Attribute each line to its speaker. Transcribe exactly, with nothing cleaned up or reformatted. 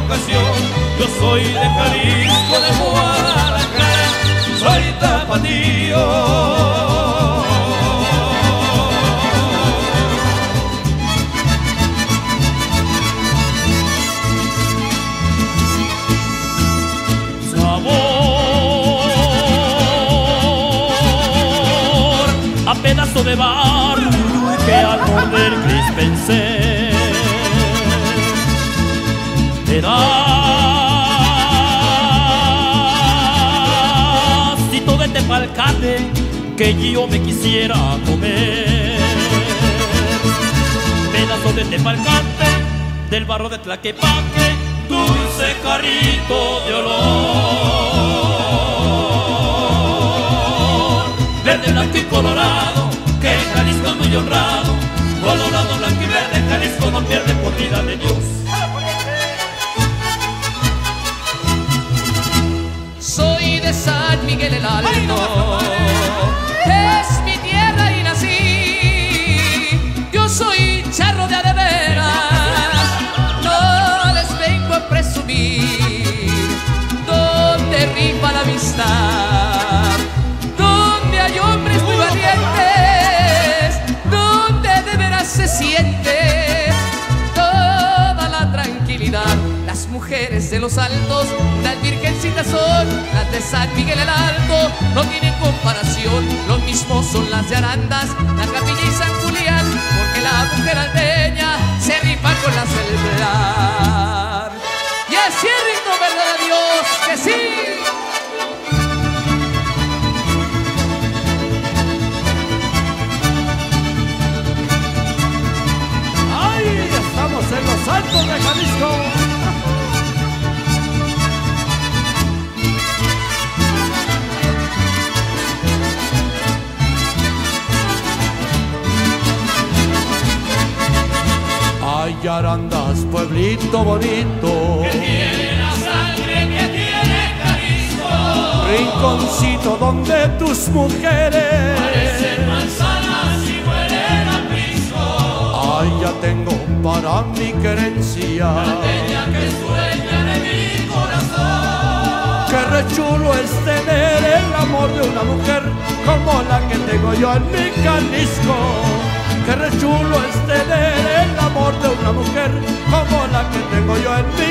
Speaker 1: ocasión. Yo soy de Jalisco, de Guadalajara, soy tapatío. A pedazo de barro que al morder crispensé pedacito de tepalcate que yo me quisiera comer, pedazo de tepalcate del barro de Tlaquepaque, dulce carrito de olor, verde, blanco y colorado, que Jalisco es muy honrado. Colorado, blanco y verde, Jalisco no pierde por vida de Dios.
Speaker 2: Soy de San Miguel el Alto, es mi tierra y nací. Yo soy charro de a de veras, no les vengo a presumir. Donde rifa la amistad, donde hay hombres muy valientes, donde de veras se siente toda la tranquilidad. Las mujeres de los altos, las virgencitas son las de San Miguel el Alto, no tienen comparación. Lo mismo son las de Arandas, la Capilla y San Julián, porque la mujer alteña se rifa con las del Pilar. Y es cierto, verdad a Dios, que sí.
Speaker 1: Estamos en los altos de Jalisco. Ay, Arandas, pueblito bonito,
Speaker 3: que tiene la sangre que tiene Jalisco,
Speaker 1: rinconcito donde tus mujeres
Speaker 3: parecen manzanas y huelen a pisco.
Speaker 1: Ay, ya tengo para mi querencia,
Speaker 3: Alteña que sueña de mi corazón.
Speaker 1: qué re chulo es tener el amor de una mujer como la que tengo yo en mi Jalisco. Qué re chulo es tener el amor de una mujer como la que tengo yo en mi